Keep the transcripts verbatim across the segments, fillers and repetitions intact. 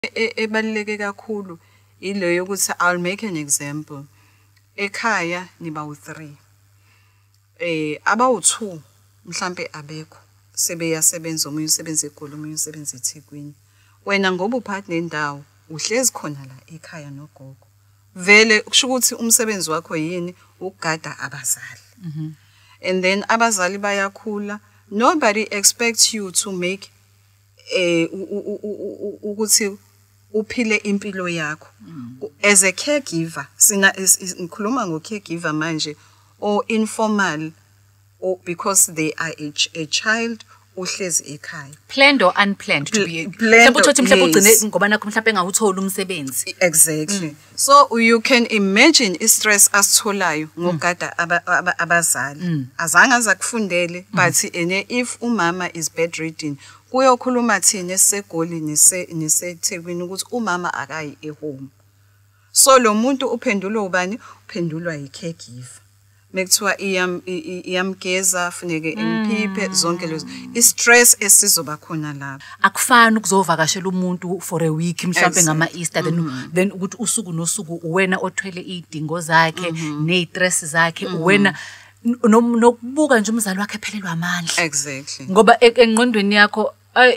ebaluleke kakhulu ile yokuthi I'll make an example. Ekhaya niba u three. Eh aba u two mhlambe abekho sebeyasebenza omunye usebenza eGoli omunye usebenza eThekwini. Wena ngoba uphathi nendawo uhlezi khona la ekhaya nogogo. Vele kusho ukuthi umsebenzi wakho yini ukugada abazali. Mhm. And then abazali bayakhula. Nobody expects you to make eh ukuthi uphile impilo yakho. As a caregiver, sina ngikhuluma ngo caregiver manje or informal or because they are a, a child uhlezi ekhaya. Planned or unplanned to be. Planned. Exactly. Mm. So you can imagine stress asitholayo ngogada abazali. Mm. Azange azakufundele but ene if umama is bedridden kuyokhuluma thina esegoli nese neseThekwini ukuthi umama akayi ehome. So lo muntu uphendulwa ubani? Uphendulwa yi-caregiver. Mekuthiwa iyam iyamgeza funeke imphiphe zonke lezo istress esizoba khona lapha. Akufani ukuzovakashela umuntu for a week mhlambe ngama Easter then then ukuthi usuku nosuku uwena othwele idingo zakhe nestress zakhe uwena nokubuka nje umzali wakhe ephelelwa amandla. Exactly. Ngoba engqondweni yakho ay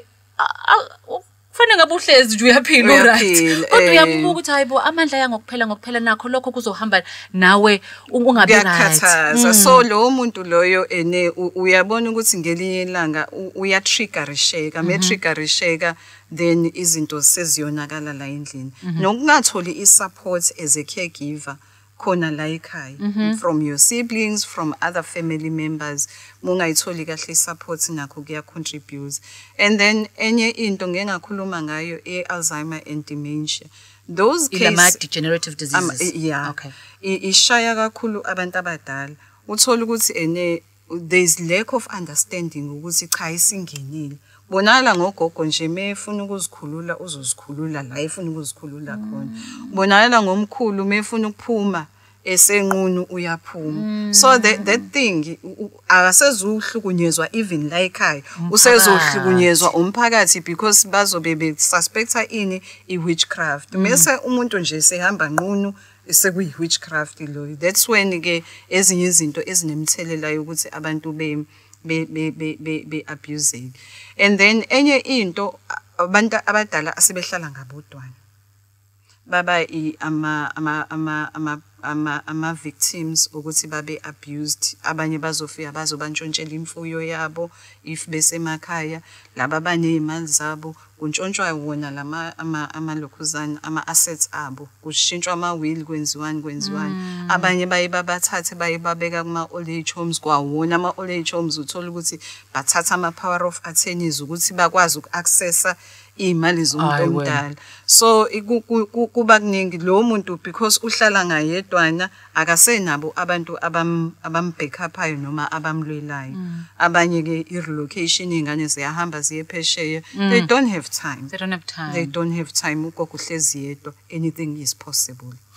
kufanele ngabe uhlezi nje uyaphila right. Kodwa uyabuka ukuthi hayibo amandla aya ngokuphela ngokuphela nakho lokho kuzohamba nawe ungabe right. So lo muntu loyo ene uyabona ukuthi ngelinye ilanga uya triggerisheka, me triggerisheka then izinto seziyonakala la endlini. Nokungatholi isupport as a caregiver khona la ekhaya from your siblings, from other family members, mungayitholi kahle support nakho kuya contribute. And then enye into ngengakhuluma ngayo e-Alzheimer and dementia. Those cases degenerative diseases. Um, yeah. Okay. Ishaya kakhulu abantu abadala. Uthola ukuthi ene there is lack of understanding ukuthi cha isingenile. Bonala ngogogo nje mefuna ukuzikhulula uzozikhulula la efuna ukuzikhulula khona. Bonala ngomkhulu mefuna ukuphuma esenqunu uyaphuma. So that that thing akasezuhlukunyezwa even la ekhaya usezohlukunyezwa umphakathi because bazobe be suspecta ini I witchcraft. Mase umuntu nje sehamba nqunu sekuyi witchcraft lo. That's when ke ezinye izinto ezinemthelela yokuthi abantu be be be be be abused. And then enye into abantu abadala asebehlala ngabodwana baba I ama ama ama ama ama ama victims ukuthi babe abused. Abanye bazofika bazobantshontshela imfuyo yabo if besemakhaya laba banezimali zabo kuntshontshwa wona lama ama amalokhuzana ama assets abo kushintshwa ama will kwenziwani kwenziwani. Abanye baye babathathe baye babeka kuma old age homes kwawona ama old age homes uthola ukuthi bathatha ama power of attorneys ukuthi bakwazi ukuaccessa imali zomuntu omdala. So kuba kuningi lo muntu because uhlala ngayedwana akasenabo abantu abam abambackupayo noma abamlwelayo. Abanye ke i-relocation ingane ziyahamba ziyephesheya. They don't have time. They don't have time. They don't have time ugogo uhlezi yedwa. Anything is possible.